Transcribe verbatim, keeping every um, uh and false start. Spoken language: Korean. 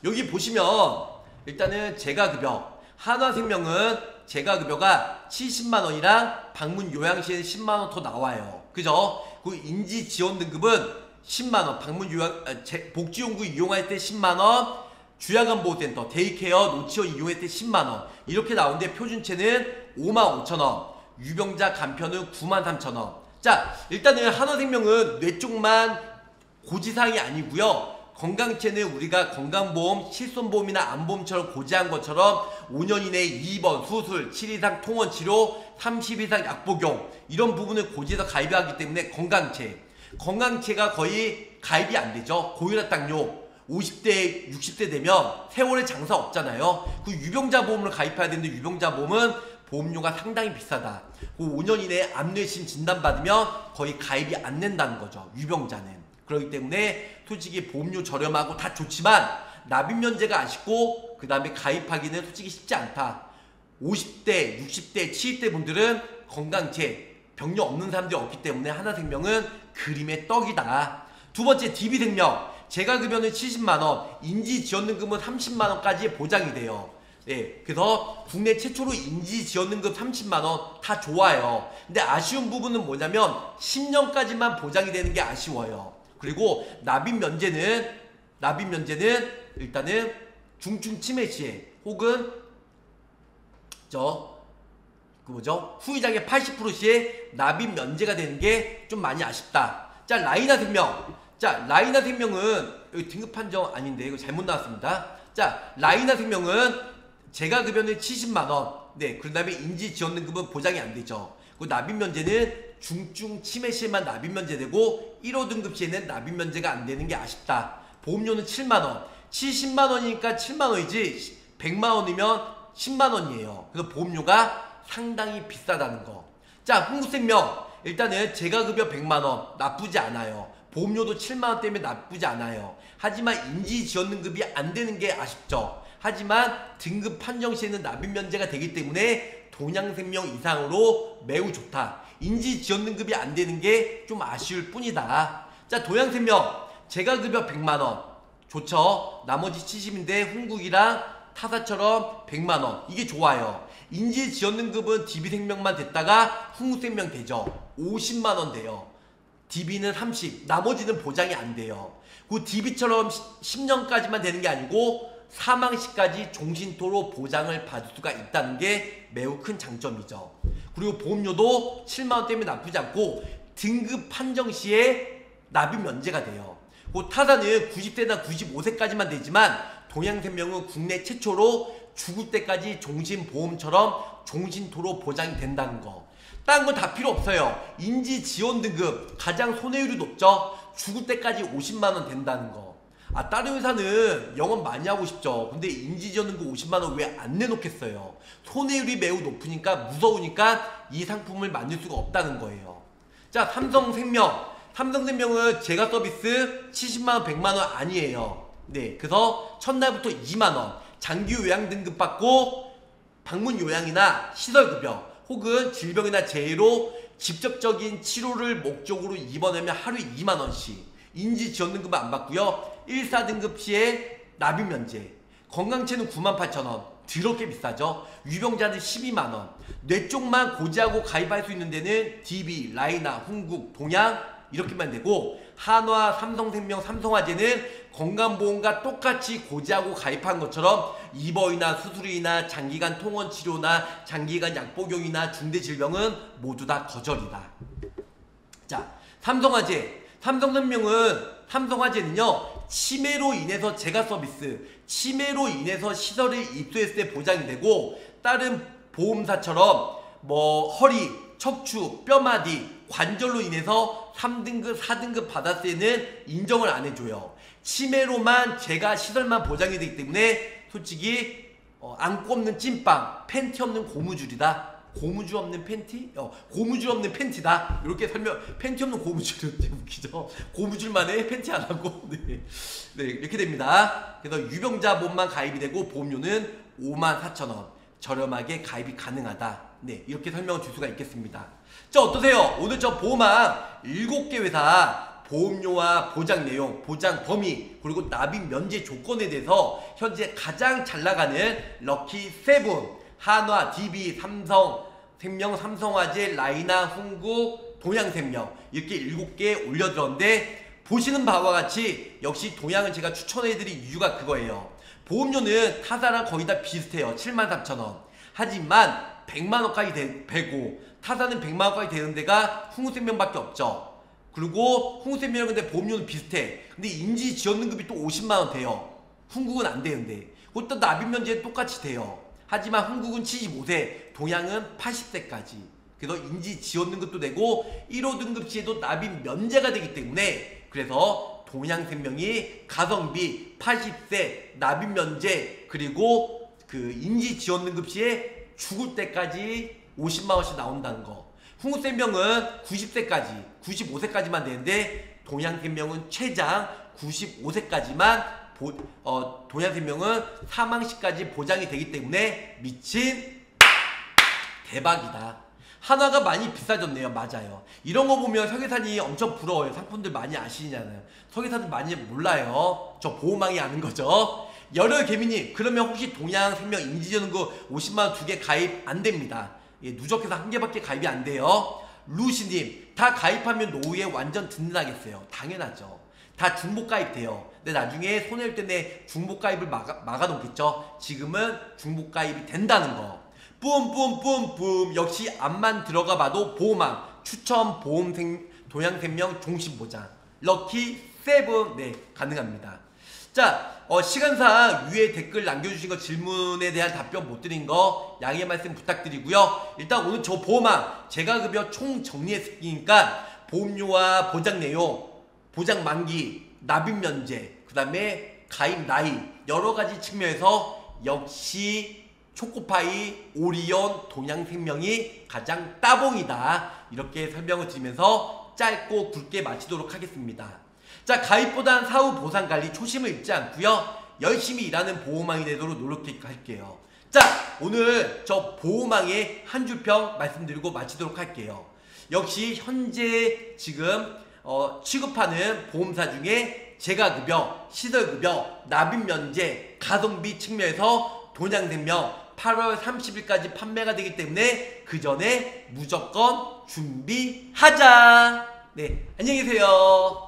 여기 보시면 일단은 재가급여 한화생명은 재가급여가 칠십만 원이랑 방문 요양시에는 십만 원 더 나와요. 그죠? 그 인지지원등급은 십만 원, 방문 요양, 아, 제, 복지용구 이용할 때 십만 원, 주야간보호센터, 데이케어, 노치원 이용할 때 십만 원 이렇게 나오는데 표준체는 오만 오천 원, 유병자 간편은 구만 삼천 원. 자, 일단은 한화생명은 뇌 쪽만 고지사항이 아니고요. 건강체는 우리가 건강보험, 실손보험이나 암보험처럼 고지한 것처럼 오 년 이내에 입원, 수술, 칠 이상 통원치료, 삼십 이상 약복용 이런 부분을 고지해서 가입하기 때문에 건강체 건강체가 거의 가입이 안 되죠. 고혈압 당뇨 오십 대, 육십 대 되면 세월에 장사 없잖아요. 그 유병자 보험을 가입해야 되는데 유병자 보험은 보험료가 상당히 비싸다. 그 오 년 이내에 암뇌심 진단받으면 거의 가입이 안 된다는 거죠. 유병자는. 그렇기 때문에 솔직히 보험료 저렴하고 다 좋지만 납입 면제가 아쉽고 그 다음에 가입하기는 솔직히 쉽지 않다. 오십 대, 육십 대, 칠십 대 분들은 건강체, 병력 없는 사람들이 없기 때문에 한화생명은 그림의 떡이다. 두 번째 디비생명 재가급여는 칠십만 원, 인지지원등급은 삼십만 원까지 보장이 돼요. 네, 그래서 국내 최초로 인지지원등급 삼십만 원 다 좋아요. 근데 아쉬운 부분은 뭐냐면 십 년까지만 보장이 되는 게 아쉬워요. 그리고 납입 면제는 납입 면제는 일단은 중증 치매 시에 혹은 저 그 뭐죠 후유장애 팔십 퍼센트 시에 납입 면제가 되는 게 좀 많이 아쉽다. 자, 라이나생명 자 라이나생명은 여기 등급 판정 아닌데 이거 잘못 나왔습니다. 자, 라이나생명은 재가급여는 칠십만 원, 네, 그 다음에 인지지원등급은 보장이 안 되죠. 그 납입 면제는 중증 치매 시에만 납입 면제되고 일 호 등급 시에는 납입 면제가 안 되는 게 아쉽다. 보험료는 칠만 원, 칠십만 원이니까 칠만 원이지 백만 원이면 십만 원이에요. 그래서 보험료가 상당히 비싸다는 거. 자, 흥국생명 일단은 재가급여 백만 원 나쁘지 않아요. 보험료도 칠만 원 때문에 나쁘지 않아요. 하지만 인지지원등급이 안 되는 게 아쉽죠. 하지만 등급 판정 시에는 납입 면제가 되기 때문에 동양생명 이상으로 매우 좋다. 인지지원등급이 안 되는 게 좀 아쉬울 뿐이다. 자, 동양생명 재가급여 백만 원 좋죠. 나머지 칠십인데 흥국이랑 타사처럼 백만 원 이게 좋아요. 인지지원등급은 디비생명만 됐다가 흥국생명 되죠. 오십만 원 돼요. 디비는 삼십, 나머지는 보장이 안 돼요. 그 디비처럼 십 년까지만 되는 게 아니고 사망 시까지 종신토로 보장을 받을 수가 있다는 게 매우 큰 장점이죠. 그리고 보험료도 칠만 원 때문에 나쁘지 않고 등급 판정 시에 납입 면제가 돼요. 그 타사는 구십 세나 구십오 세까지만 되지만 동양생명은 국내 최초로 죽을 때까지 종신보험처럼 종신토로 보장이 된다는 거. 딴 거 다 필요 없어요. 인지지원등급 가장 손해율이 높죠. 죽을 때까지 오십만 원 된다는 거. 아, 다른 회사는 영업 많이 하고 싶죠. 근데 인지지원등급 오십만 원 왜 안 내놓겠어요. 손해율이 매우 높으니까 무서우니까 이 상품을 만들 수가 없다는 거예요. 자, 삼성생명 삼성생명은 재가 서비스 칠십만 원, 백만 원 아니에요. 네, 그래서 첫날부터 이만 원 장기 요양 등급 받고 방문 요양이나 시설급여 혹은 질병이나 재해로 직접적인 치료를 목적으로 입원하면 하루에 이만 원씩 인지지원등급은 안 받고요. 일, 사 등급 시에 납입 면제. 건강체는 구만 팔천 원 더럽게 비싸죠. 유병자는 십이만 원. 뇌 쪽만 고지하고 가입할 수 있는 데는 디비, 라이나, 흥국, 동양 이렇게만 되고 한화, 삼성생명, 삼성화재는 건강보험과 똑같이 고지하고 가입한 것처럼 입원이나 수술이나 장기간 통원치료나 장기간 약복용이나 중대질병은 모두 다 거절이다. 자, 삼성화재 삼성생명은 삼성화재는요 치매로 인해서 재가 서비스 치매로 인해서 시설에 입소했을 때 보장이 되고 다른 보험사처럼 뭐 허리, 척추, 뼈마디, 관절로 인해서 삼 등급, 사 등급 받았을 때는 인정을 안 해줘요. 치매로만 재가 시설만 보장이 되기 때문에 솔직히 어, 안고 없는 찐빵, 팬티 없는 고무줄이다. 고무줄 없는 팬티? 어, 고무줄 없는 팬티다. 이렇게 설명, 팬티 없는 고무줄이 되게 웃기죠. 고무줄만 해, 팬티 안 하고. 네. 네, 이렇게 됩니다. 그래서 유병자 보험만 가입이 되고 보험료는 오만 사천 원. 저렴하게 가입이 가능하다. 네, 이렇게 설명을 줄 수가 있겠습니다. 자, 어떠세요? 오늘 저 보험왕 일곱 개 회사 보험료와 보장 내용, 보장 범위, 그리고 납입 면제 조건에 대해서 현재 가장 잘 나가는 럭키 세븐, 한화, 디비, 삼성, 생명, 삼성화재, 라이나, 훈국, 동양생명 이렇게 일곱 개 올려드렸는데 보시는 바와 같이 역시 동양은 제가 추천해드린 이유가 그거예요. 보험료는 타사랑 거의 다 비슷해요. 칠만 삼천 원. 하지만 백만 원까지 되고 타사는 백만 원까지 되는 데가 흥국생명밖에 없죠. 그리고 흥국생명은 근데 보험료는 비슷해. 근데 인지지원등급이 또 오십만 원 돼요. 흥국은 안 되는데. 그것도 납입면제는 똑같이 돼요. 하지만 흥국은 칠십오 세, 동양은 팔십 세까지. 그래서 인지지원등급도 되고 일 호 등급 시에도 납입 면제가 되기 때문에 그래서 동양생명이 가성비, 팔십 세, 납입 면제, 그리고 그 인지지원등급 시에 죽을 때까지 오십만 원씩 나온다는 거. 흥국생명은 구십 세까지, 구십오 세까지만 되는데 동양생명은 최장 구십오 세까지만 보, 어, 동양생명은 사망 시까지 보장이 되기 때문에 미친 대박이다. 한화가 많이 비싸졌네요. 맞아요. 이런 거 보면 설계사님 엄청 부러워요. 상품들 많이 아시잖아요. 설계사들 많이 몰라요. 저 보호망이 아는 거죠. 열혈 개미님, 그러면 혹시 동양생명 인지지원등급 오십만 원 두 개 가입 안 됩니다. 예, 누적해서 한 개밖에 가입이 안 돼요. 루시님, 다 가입하면 노후에 완전 든든하겠어요. 당연하죠. 다 중복 가입돼요. 근데 나중에 손해일 때는 중복 가입을 막아, 막아놓겠죠. 지금은 중복 가입이 된다는 거. 뿜뿜뿜뿜. 역시 앞만 들어가 봐도 보호망 추천 보험생 동양생명 종신보장 럭키 세븐. 네, 가능합니다. 자, 어, 시간상 위에 댓글 남겨주신 거 질문에 대한 답변 못 드린 거 양해 말씀 부탁드리고요. 일단 오늘 저 보호망 제가급여 총 정리했으니까 보험료와 보장 내용, 보장 만기, 납입 면제, 그 다음에 가입 나이 여러 가지 측면에서 역시 초코파이, 오리온, 동양생명이 가장 따봉이다. 이렇게 설명을 드리면서 짧고 굵게 마치도록 하겠습니다. 자, 가입보단 사후 보상관리 초심을 잃지 않고요. 열심히 일하는 보호망이 되도록 노력할게요. 자, 오늘 저 보호망의 한 줄평 말씀드리고 마치도록 할게요. 역시 현재 지금 어, 취급하는 보험사 중에 재가급여, 시설급여, 납입면제, 가성비 측면에서 동양생명 팔월 삼십일까지 판매가 되기 때문에 그 전에 무조건 준비하자. 네, 안녕히 계세요.